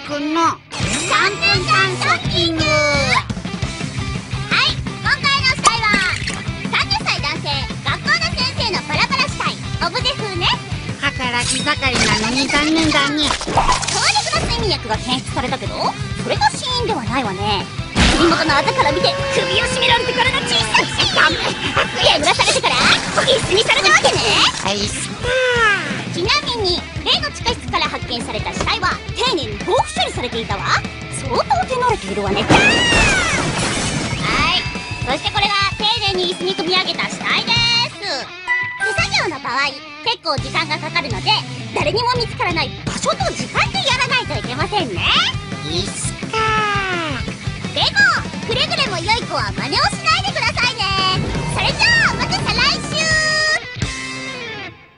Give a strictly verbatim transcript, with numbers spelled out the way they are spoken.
くんのさんぷんかんショッキング。はい、今回の主体はさんじゅっさい男性、学校の先生のバラバラ主体オブジェ風ね。働き盛りなのに残念だね。強力な睡眠薬が検出されたけど、それが死因ではないわね。首元のあざから見て首を絞められてからが小さいし、眠らされてから椅子にされたわけね。はい、ちなみに例の地下室から発見された死体は丁寧に防腐処理されていたわ。相当手慣れているわね。はい、そしてこれが丁寧に椅子に組み上げた死体です。手作業の場合結構時間がかかるので、誰にも見つからない場所と時間でやらないといけませんね。椅子かでもくれぐれも良い子は真似をしないでくださいね。それじゃあまた再来週。